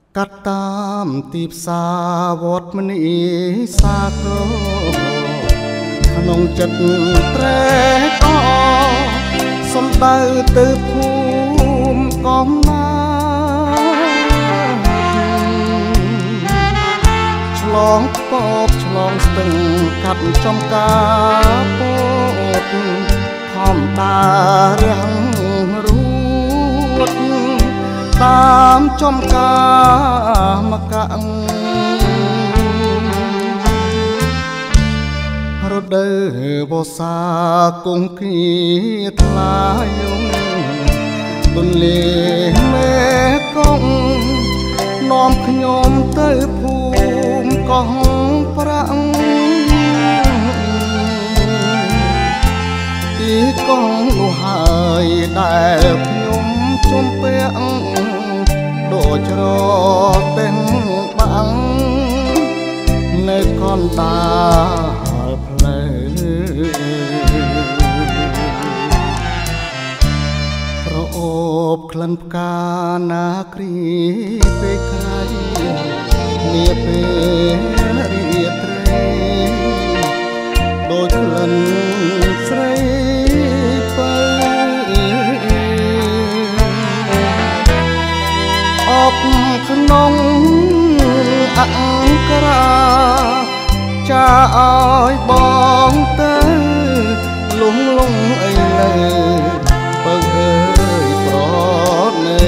កាត់តាមទីផ្សារវត្តមនីសាគរក្នុងចិត្តត្រេកអរសំដៅទៅភូមិកំណាឆ្លងពបឆ្លងស្ទឹងកាត់ចំការពោតខំដារាំងរួតតាមចំការមកកាំងរដូវវស្សាគង្គាថ្លាយំទន្លេមេគង្គនាំខ្ញុំទៅភូមិកោះប្រាំងទីកោះនោះហើយដែលខ្ញុំជំពាក់ដូចច្រទាំងបាំងនៅកណ្ដាលផ្លូវប្រអូបក្លិនផ្កាណាគ្រីពេលក្រៃនាពេលរាត្រីដូចក្លិនស្រីបើអបក្នុងអង្ការចាឲ្យបងទៅលងលងអីលើបើអើយប្រណី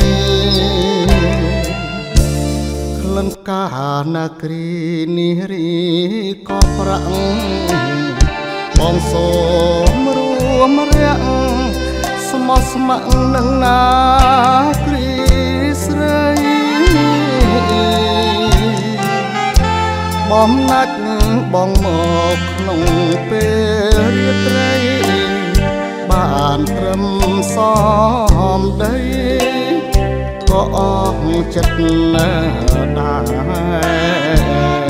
ក្លិនផ្កាណាគ្រីនេះរីក៏ប្រាំងបងសូមរួមរាក់ស្មោះស្ម័គ្រនឹងណាគ្រីស្រីបំណាច់បងមកក្នុងពេលរាត្រីបានត្រឹមសមដីក៏អស់ចិត្តណាដែរ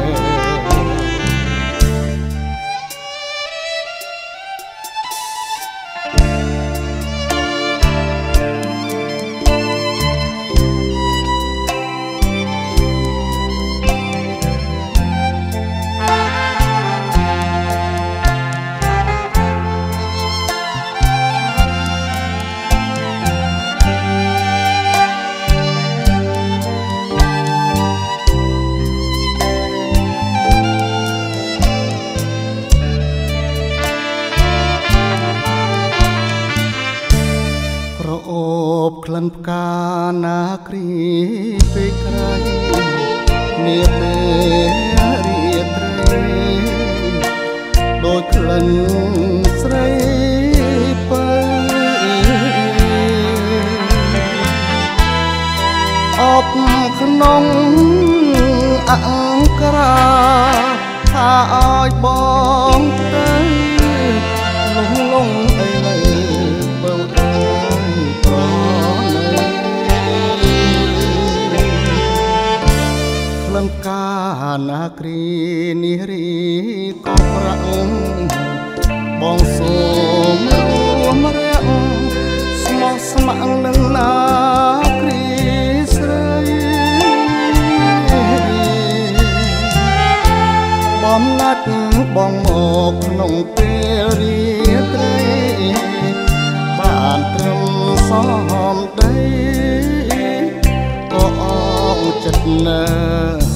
ក្លិនផ្កាណាគ្រីពេលក្រៃនាពេលរាត្រីដូចក្លិនស្រីបើអបក្នុងអង្ការថាឲ្យបងទៅលងលងអីលើបើក្លិនផ្កាណាគ្រីនេះរីក៏ប្រាំងបងសូមរួមរាក់ស្មោះស្ម័គ្រនឹងណាគ្រីស្រីបំណាច់បងមកក្នុងពេលរាត្រីបានត្រឹមសមដីក៏អស់ចិត្តណា